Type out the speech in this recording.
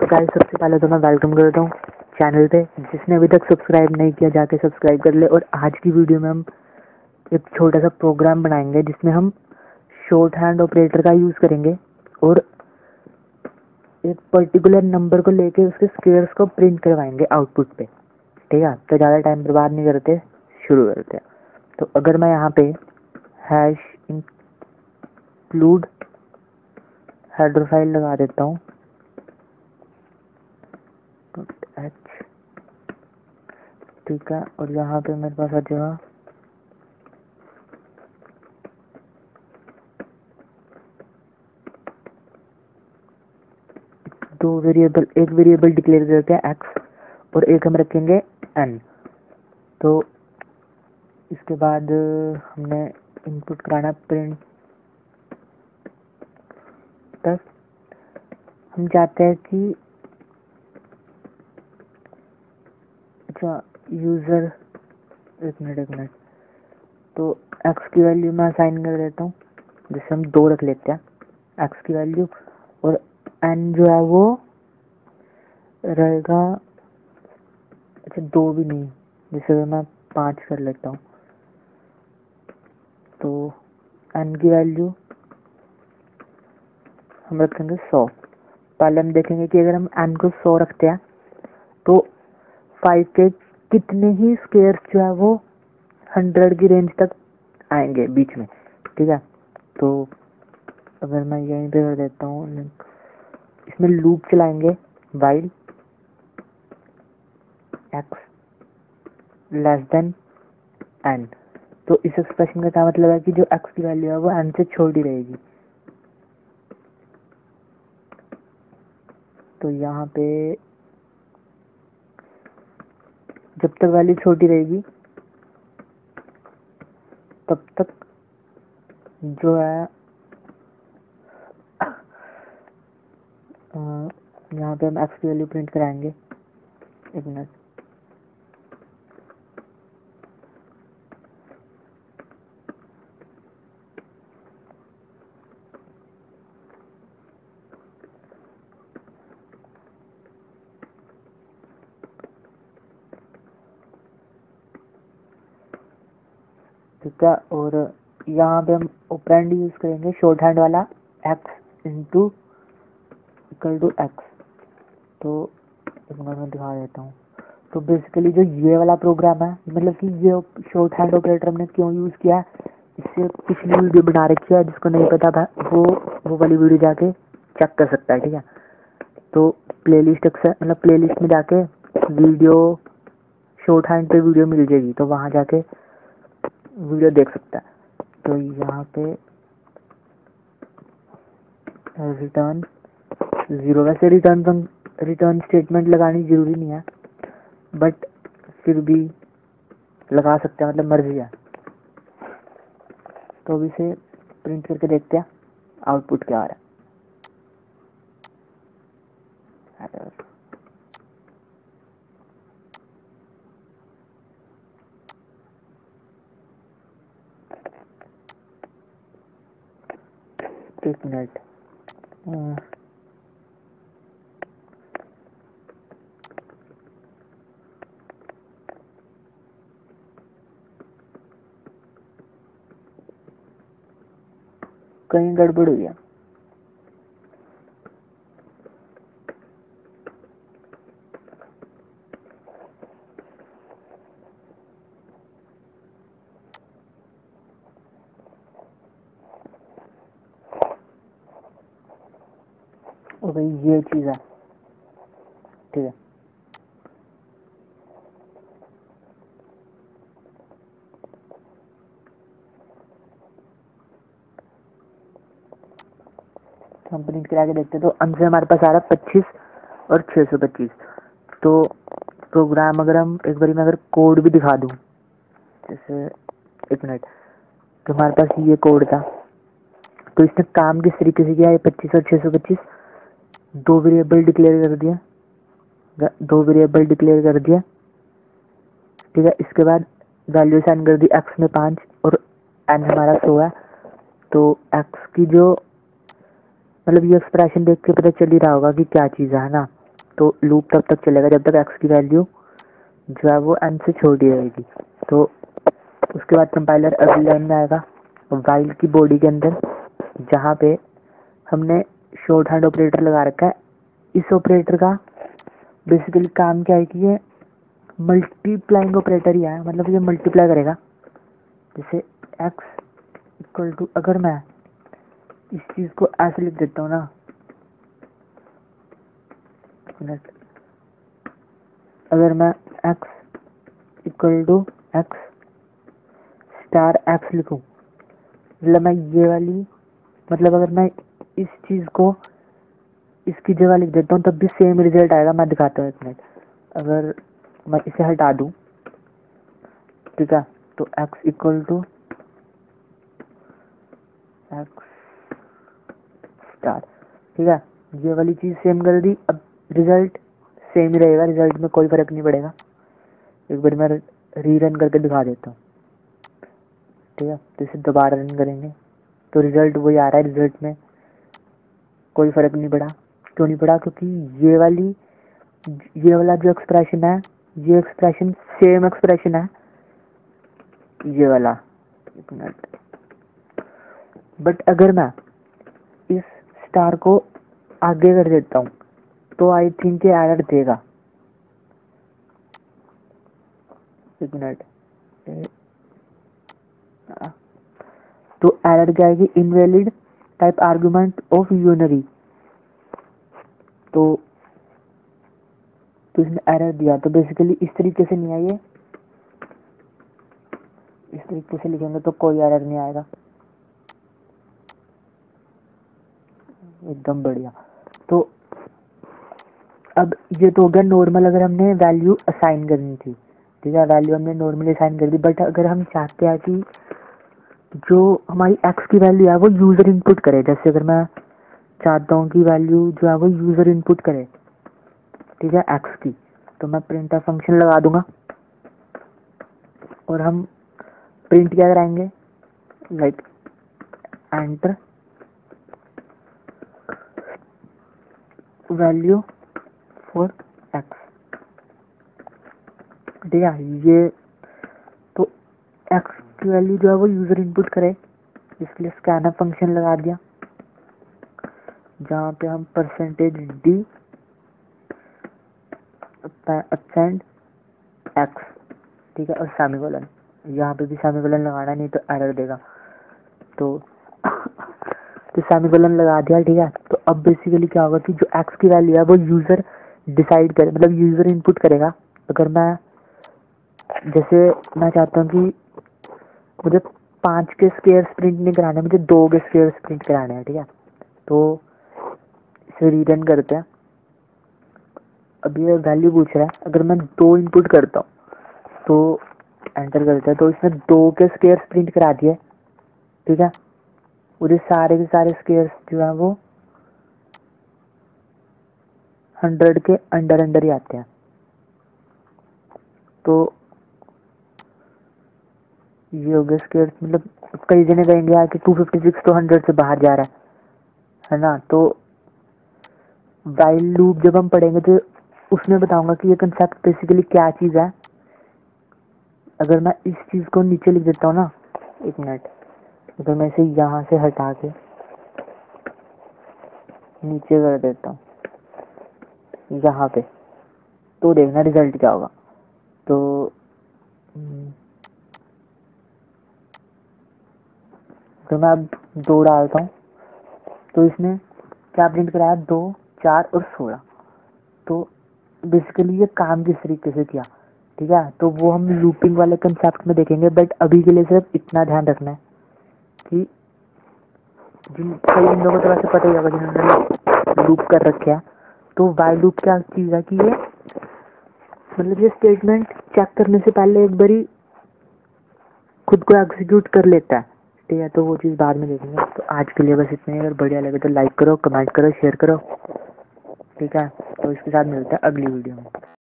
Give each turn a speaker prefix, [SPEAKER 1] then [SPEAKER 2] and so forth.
[SPEAKER 1] Guys, सबसे पहले तो मैं वेलकम करता हूँ चैनल पे। जिसने अभी तक सब्सक्राइब नहीं किया जाके सब्सक्राइब कर ले। और आज की वीडियो में हम एक छोटा सा प्रोग्राम बनाएंगे जिसमें हम शॉर्ट हैंड ऑपरेटर का यूज़ करेंगे और एक पर्टिकुलर नंबर को लेके उसके स्क्वेयर्स को प्रिंट करवाएंगे आउटपुट पे। ठीक है, तो ज़्यादा टाइम बर्बाद नहीं करते, शुरू करते हैं। तो अगर मैं यहाँ पे हैश इंक्लूड हेडर फाइल लगा देता हूँ, ठीक है, और यहाँ पे मेरे पास आ जाएगा दो वेरिएबल, एक वेरिएबल डिक्लेयर करते हैं एक्स और एक हम रखेंगे एन। तो इसके बाद हमने इनपुट कराना प्रिंट तक। हम चाहते हैं कि अच्छा यूज़र, एक मिनट, तो एक्स की वैल्यू मैं असाइन कर देता हूँ, जिससे हम 2 रख लेते हैं एक्स की वैल्यू। और एन जो है वो रहेगा, अच्छा 2 भी नहीं, जैसे मैं 5 कर लेता हूँ। तो एन की वैल्यू हम रखेंगे 100। पहले हम देखेंगे कि अगर हम एन को 100 रखते हैं तो 5 के कितने ही स्क्वायर जो है वो 100 की रेंज तक आएंगे बीच में। ठीक है, तो अगर मैं यहीं पे कर देता हूँ, इसमें लूप चलाएंगे while X less than N. तो इस एक्सप्रेशन का क्या मतलब है कि जो एक्स की वैल्यू है वो एन से छोटी रहेगी। तो यहाँ पे जब तक वैल्यू छोटी रहेगी तब तक जो है यहाँ पे हम एक्स की वैल्यू प्रिंट कराएंगे। एक मिनट, ठीक है। और यहाँ पे हम ऑपरेंड यूज करेंगे शॉर्ट हैंड वाला, X into equal to X. तो एक मिनट में दिखा देता हूँ। तो बेसिकली जो ये वाला प्रोग्राम है, मतलब कि ये शॉर्ट हैंड ऑपरेटर हमने क्यों यूज़ किया है, इससे पिछली वीडियो बना रखी है, जिसको नहीं पता था वो वाली वीडियो जाके चेक कर सकता है। ठीक है, तो प्लेलिस्ट मतलब प्लेलिस्ट में जाके वीडियो शॉर्ट हैंड पे वीडियो मिल जाएगी, तो वहाँ जाके वीडियो देख सकता है। तो यहाँ पे रिटर्न 0, वैसे रिटर्न स्टेटमेंट लगानी जरूरी नहीं है, बट फिर भी लगा सकते हैं, मतलब मर्जी है। तो अभी से प्रिंट करके देखते हैं आउटपुट क्या आ रहा है। एक मिनट, कहीं गड़बड़ हुई है। और भाई ये चीज़ है, ठीक है। हम प्रिंट करा के देखते हैं। तो आंसर हमारे पास आ रहा है 25 और 625। तो प्रोग्राम अगर हम एक बार मैं अगर कोड भी दिखा दूं, जैसे एक मिनट, तो हमारे पास ये कोड था। तो इसने काम किस तरीके से किया, ये 25 और 625 दो वेरिएबल डिक्लेयर कर दिया, ठीक है। इसके बाद वैल्यू साइन कर दी, एक्स में 5 और एन हमारा 100 है। तो एक्स की जो, मतलब ये एक्सप्रेशन देख के पता चल ही रहा होगा कि क्या चीज़ है ना। तो लूप तब तक चलेगा जब तक x की वैल्यू जो है वो n से छोटी रहेगी। तो उसके बाद कंपाइलर अगली लाइन में आएगा वाइल की बॉडी के अंदर, जहाँ पे हमने शॉर्ट हैंड ऑपरेटर लगा रखा है। इस ऑपरेटर का बेसिकली काम क्या है कि ये मल्टीप्लाइंग ऑपरेटर ही है, मतलब ये मल्टीप्लाई करेगा। जैसे x इक्वल टू, अगर मैं इस चीज़ को ऐसे लिख देता हूँ ना, अगर मैं x equal to x star x लिखूँ, मतलब मैं ये वाली, मतलब अगर मैं इस चीज़ को इसकी जगह लिख देता हूँ तब भी सेम रिजल्ट आएगा। मैं दिखाता हूँ एक मिनट। अगर मैं इसे हटा दूँ, ठीक है, तो x equal to x star, ठीक है, ये वाली चीज़ सेम कर दी। अब रिजल्ट सेम ही रहेगा, रिजल्ट में कोई फर्क नहीं पड़ेगा। एक बार मैं रीरन करके दिखा देता हूँ, ठीक है। तो इसे दोबारा रन करेंगे तो रिजल्ट वही आ रहा है, रिजल्ट में कोई फर्क नहीं पड़ा। क्यों नहीं पड़ा? क्योंकि ये वाला जो एक्सप्रेशन है, ये एक्सप्रेशन सेम एक्सप्रेशन है ये वाला। एक मिनट, बट अगर मैं इस स्टार को आगे कर देता हूँ तो आई थिंक ये एरर देगा। एक मिनट, तो एरर क्या आएगी? Invalid type argument of unary. तो इसने एरर दिया। तो बेसिकली इस तरीके से नहीं आइए, इस तरीके से लिखेंगे तो कोई एरर नहीं आएगा, एकदम बढ़िया। तो अब ये तो हो गया नॉर्मल, अगर हमने वैल्यू असाइन करनी थी, ठीक है, वैल्यू हमने नॉर्मली असाइन कर दी। बट अगर हम चाहते हैं कि जो हमारी x की वैल्यू है वो यूज़र इनपुट करे, जैसे अगर मैं चाहता हूँ कि वैल्यू जो है वो यूज़र इनपुट करे, ठीक है, x की, तो मैं प्रिंट फंक्शन लगा दूंगा और हम प्रिंट क्या कराएंगे, like enter value for x, ठीक है। ये तो x की वैल्यू जो है वो यूज़र इनपुट करे, इसलिए स्कैनअप फंक्शन लगा दिया, जहाँ पे हम %d असेंड x, ठीक है, और सेमीकोलन। यहाँ पे भी सेमीकोलन लगाना, नहीं तो एरर देगा। तो सेमीकोलन लगा दिया, ठीक है। तो अब बेसिकली क्या होगा कि जो x की वैल्यू है वो यूज़र डिसाइड करे, मतलब यूज़र इनपुट करेगा। अगर मैं जैसे मैं चाहता हूँ कि मुझे 5 के स्क्वायर प्रिंट नहीं कराने, मुझे 2 के स्क्वायर प्रिंट कराने हैं, ठीक है। तो इसे रीरन करते हैं। अब ये वैल्यू पूछ रहा है, अगर मैं 2 इनपुट करता हूँ तो एंटर करते हैं, तो इसने 2 के स्क्वायर प्रिंट करा दिए, ठीक है। मुझे सारे के सारे स्क्वायर जो है वो 100 के अंडर ही आते हैं। तो ये हो गया स्क्वायर, मतलब कई जने कहेंगे यार कि 256 तो 100 से बाहर जा रहा है ना। तो वाइल लूप जब हम पढ़ेंगे तो उसमें बताऊंगा कि ये कंसेप्ट बेसिकली क्या चीज़ है। अगर मैं इस चीज़ को नीचे लिख देता हूँ ना, एक मिनट, अगर मैं इसे यहाँ से हटा के नीचे कर देता हूँ यहाँ पे, तो देखना रिजल्ट क्या होगा। तो मैं अब 2 डालता हूँ तो इसने क्या प्रिंट कराया, 2, 4 और 16। तो बेसिकली ये काम किस तरीके से किया, ठीक है, तो वो हम लूपिंग वाले कंसेप्ट में देखेंगे। बट अभी के लिए सिर्फ इतना ध्यान रखना है कि कई लोगों को तो वैसे पता ही होगा जिन्होंने लूप कर रखे हैं। तो वाइल लूप क्या चीज़ है कि ये मतलब ये स्टेटमेंट चेक करने से पहले एक बारी खुद को एग्जीक्यूट कर लेता है, ठीक है। तो वो चीज़ बाद में देखेंगे। तो आज के लिए बस इतना ही। अगर बढ़िया लगे तो लाइक करो, कमेंट करो, शेयर करो, ठीक है। तो इसके साथ मिलते हैं अगली वीडियो में।